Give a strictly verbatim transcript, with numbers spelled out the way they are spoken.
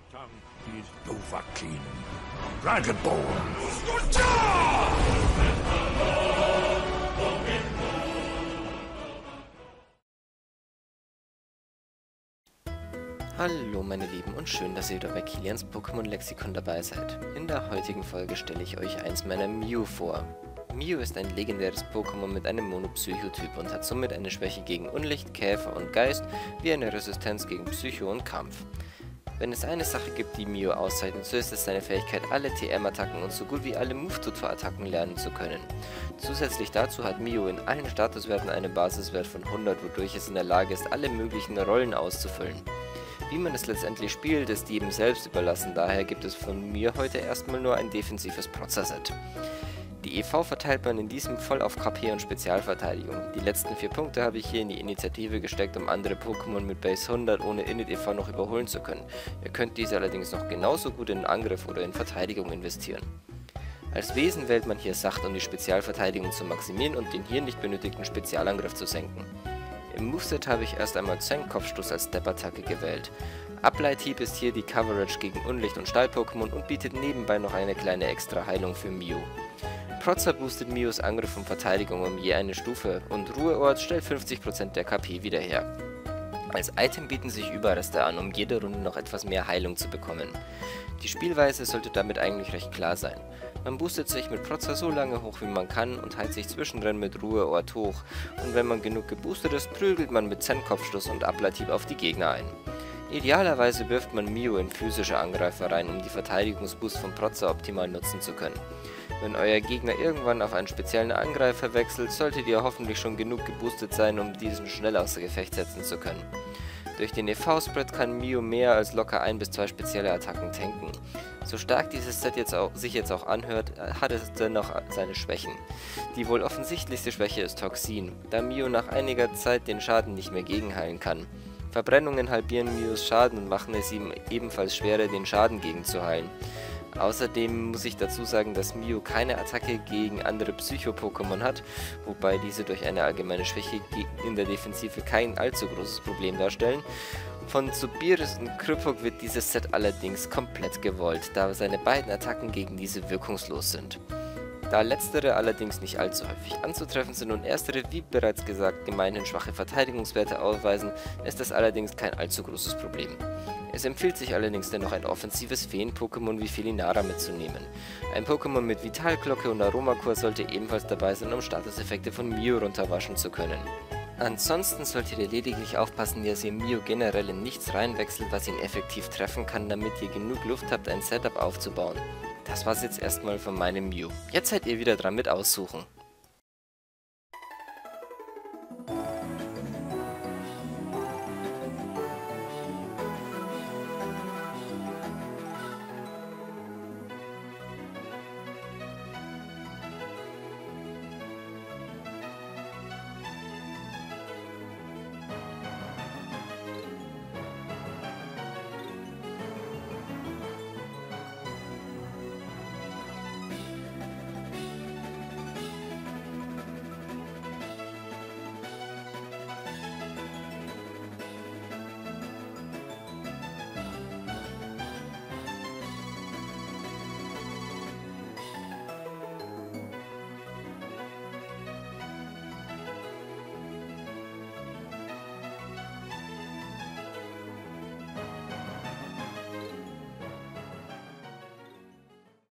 tongue is Dovahkiin, Dragonborn. Hallo meine Lieben und schön, dass ihr wieder bei Kilians Pokémon Lexikon dabei seid. In der heutigen Folge stelle ich euch eins meiner Mew vor. Mew ist ein legendäres Pokémon mit einem Monopsychotyp und hat somit eine Schwäche gegen Unlicht, Käfer und Geist, wie eine Resistenz gegen Psycho und Kampf. Wenn es eine Sache gibt, die Mew auszeichnet, so ist es seine Fähigkeit, alle T M-Attacken und so gut wie alle Move-Tutor-Attacken lernen zu können. Zusätzlich dazu hat Mew in allen Statuswerten einen Basiswert von hundert, wodurch es in der Lage ist, alle möglichen Rollen auszufüllen. Wie man es letztendlich spielt, ist jedem selbst überlassen, daher gibt es von mir heute erstmal nur ein defensives Protzer-Set. Die E V verteilt man in diesem voll auf K P und Spezialverteidigung. Die letzten vier Punkte habe ich hier in die Initiative gesteckt, um andere Pokémon mit Base hundert ohne Init-E V noch überholen zu können. Ihr könnt diese allerdings noch genauso gut in Angriff oder in Verteidigung investieren. Als Wesen wählt man hier Sacht, um die Spezialverteidigung zu maximieren und den hier nicht benötigten Spezialangriff zu senken. Im Moveset habe ich erst einmal Zen-Kopfstoß als Step-Attacke gewählt. Uplight-Hieb ist hier die Coverage gegen Unlicht- und Stahl-Pokémon und bietet nebenbei noch eine kleine extra Heilung für Mew. Protzer boostet Mews Angriff und Verteidigung um je eine Stufe und Ruheort stellt fünfzig Prozent der K P wieder her. Als Item bieten sich Überreste an, um jede Runde noch etwas mehr Heilung zu bekommen. Die Spielweise sollte damit eigentlich recht klar sein. Man boostet sich mit Protzer so lange hoch wie man kann und heilt sich zwischendrin mit Ruheort hoch, und wenn man genug geboostet ist, prügelt man mit Zen-Kopfstoß und Uplight-Hieb auf die Gegner ein. Idealerweise wirft man Mew in physische Angreifer rein, um die Verteidigungsboost von Protzer optimal nutzen zu können. Wenn euer Gegner irgendwann auf einen speziellen Angreifer wechselt, solltet ihr hoffentlich schon genug geboostet sein, um diesen schnell außer Gefecht setzen zu können. Durch den E V-Spread kann Mew mehr als locker ein bis zwei spezielle Attacken tanken. So stark dieses Set jetzt auch, sich jetzt auch anhört, hat es dennoch seine Schwächen. Die wohl offensichtlichste Schwäche ist Toxin, da Mew nach einiger Zeit den Schaden nicht mehr gegenheilen kann. Verbrennungen halbieren Mews Schaden und machen es ihm ebenfalls schwerer, den Schaden gegenzuheilen. Außerdem muss ich dazu sagen, dass Mew keine Attacke gegen andere Psycho-Pokémon hat, wobei diese durch eine allgemeine Schwäche in der Defensive kein allzu großes Problem darstellen. Von Zubiris und Kripok wird dieses Set allerdings komplett gewollt, da seine beiden Attacken gegen diese wirkungslos sind. Da letztere allerdings nicht allzu häufig anzutreffen sind und erstere, wie bereits gesagt, gemeinhin schwache Verteidigungswerte aufweisen, ist das allerdings kein allzu großes Problem. Es empfiehlt sich allerdings dennoch ein offensives Feen-Pokémon wie Felinara mitzunehmen. Ein Pokémon mit Vitalglocke und Aromakur sollte ebenfalls dabei sein, um Statuseffekte von Mew runterwaschen zu können. Ansonsten solltet ihr lediglich aufpassen, dass ihr Mew generell in nichts reinwechselt, was ihn effektiv treffen kann, damit ihr genug Luft habt, ein Setup aufzubauen. Das war's jetzt erstmal von meinem Mew. Jetzt seid ihr wieder dran mit Aussuchen.